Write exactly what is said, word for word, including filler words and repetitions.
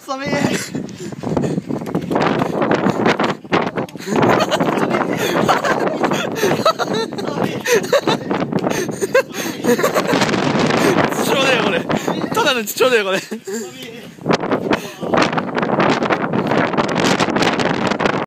寒い。 貴重だよこれ。ただの貴重だよこれ。